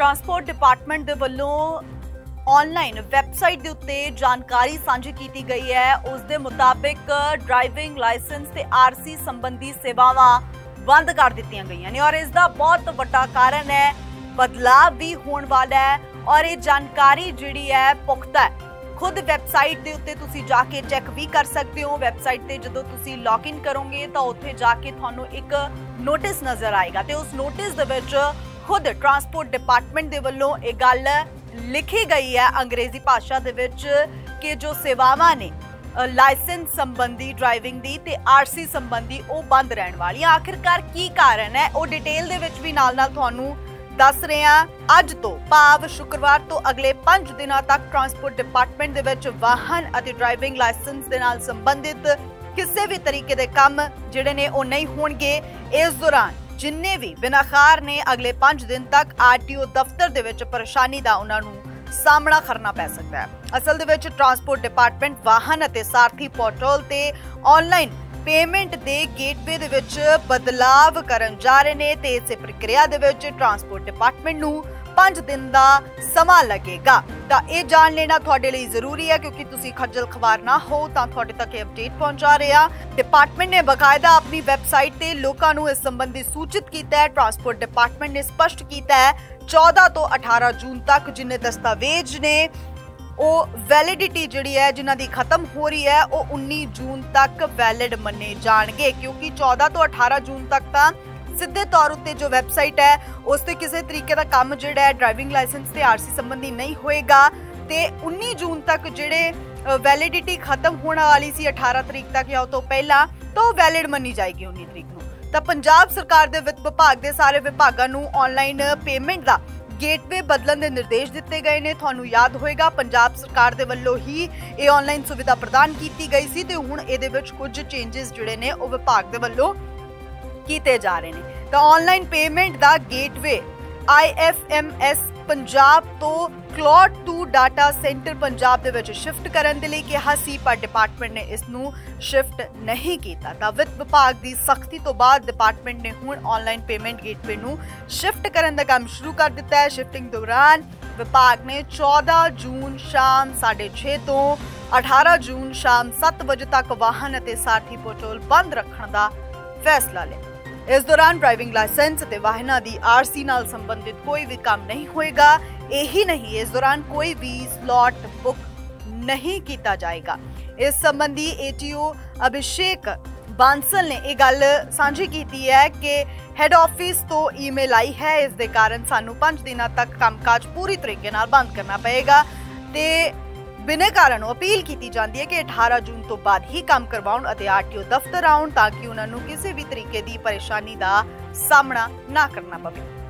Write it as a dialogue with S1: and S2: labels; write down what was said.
S1: Transport department दे वल्लों online website के उत्ते जानकारी साझी की गई है। उस दे मुताबिक ड्राइविंग लाइसेंस ते आरसी संबंधी सेवावां बंद कर दित्तियां गईयां ने और इसका बहुत बड़ा कारण है बदलाव भी होने वाला है और ये जानकारी जिहड़ी है पुख्ता है। खुद वैबसाइट के उत्ते तुसीं जाके चैक भी कर सकते हो। वैबसाइट ते जदों तुसीं लॉग इन करोगे तो उत्थे जाके तुहानूं एक नोटिस नज़र आएगा ते उस नोटिस दे विच खुद ट्रांसपोर्ट डिपार्टमेंट दे वल्लों एक गल लिखी गई है अंग्रेजी भाषा दे विच कि जो सेवावां ने लाइसेंस संबंधी ड्राइविंग दी ते आरसी संबंधी वो बंद रहने वाली। आखिरकार की कारण है वो डिटेल दे विच भी नाल नाल तुहानूं दस रहे हैं। अज तो भाव शुक्रवार तो अगले 5 दिनों तक ट्रांसपोर्ट डिपार्टमेंट दे विच वाहन अते ड्राइविंग लाइसेंस दे नाल संबंधित किसी भी तरीके दे काम जिहड़े ने वो नहीं होणगे। इस दौरान जिन्ने भी बिनाखार ने अगले 5 दिन तक आरटीओ दफ्तर दे विच परेशानी दा उन्हां नूं सामना करना पै सकता है। असल दे विच ट्रांसपोर्ट डिपार्टमेंट वाहन अते सारथी पोर्टल ते ऑनलाइन पेमेंट दे गेटवे दे विच बदलाव करन जा रहे ने ते इस प्रक्रिया दे विच ट्रांसपोर्ट डिपार्टमेंट नूं 5 दिन का समा लगेगा। तो यह जान लेना थोड़े लिए जरूरी है क्योंकि तुसी खज्जल खवार ना हो तो थोड़े तक अपडेट पहुंचा रहे हैं। डिपार्टमेंट ने बकायदा अपनी वैबसाइट ते लोगों को इस संबंधी सूचित किया है। ट्रांसपोर्ट डिपार्टमेंट ने स्पष्ट किया है 14 तो 18 जून तक जिन्ने दस्तावेज ने वो वैलिडिटी जिहड़ी है जिन्हां दी खत्म हो रही है वो 19 जून तक वैलिड मन्ने जाणगे क्योंकि 14 तो 18 जून तक तां सीधे तौर उत्ते जो वैबसाइट है उस ते किसी तरीके का काम जिहड़ा है ड्राइविंग लाइसेंस ते आरसी संबंधी नहीं होएगा ते 19 जून तक जिहड़े वैलिडिटी खत्म होने वाली सी 18 तरीक तक या तो पहला तो वैलिड मनी जाएगी 19 तरीक नूं। तो पंजाब सरकार दे वित्त विभाग दे सारे विभागां नूं ऑनलाइन पेमेंट दा गेटवे बदलन के निर्देश दिते गए ने। तुहानूं याद होएगा पंजाब सरकार दे वल्लों ही ये ऑनलाइन सुविधा प्रदान की गई सी ते हुण इहदे विच कुछ चेंजेस जिहड़े ने वो विभाग दे वल्लों कीते जा रहे हैं। तो ऑनलाइन पेमेंट दा गेटवे IFMS पंजाब तो क्लॉड 2 डाटा सेंटर पंजाब दे विच शिफ्ट करन दे लई कहा सी पर डिपार्टमेंट ने इसनूं शिफ्ट नहीं किया। तो वित्त विभाग की सख्ती तो बाद डिपार्टमेंट ने हुण ऑनलाइन पेमेंट गेटवे नूं शिफ्ट करन दा काम शुरू कर दिता है। शिफ्टिंग दौरान विभाग ने 14 जून शाम 6:30 तो 18 जून शाम 7 बजे तक वाहन अते सारथी पोर्टल बंद रखने का फैसला लिया। इस दौरान ड्राइविंग लाइसेंस ते वाहनों की आरसी नाल संबंधित कोई भी काम नहीं होएगा। यही नहीं इस दौरान कोई भी स्लॉट बुक नहीं किया जाएगा। इस संबंधी ATO अभिषेक बांसल ने यह गल साझी की है कि हैड ऑफिस तो ईमेल आई है इस दे कारण सानू 5 दिनों तक कामकाज पूरी तरीके नाल बंद करना पएगा ते बिने कारण अपील की जाती है कि 18 जून तो बाद ही काम करवाउण अते आरटीओ दफ्तर आउण ताकि उन्होंने किसी भी तरीके की परेशानी का सामना ना करना पवे।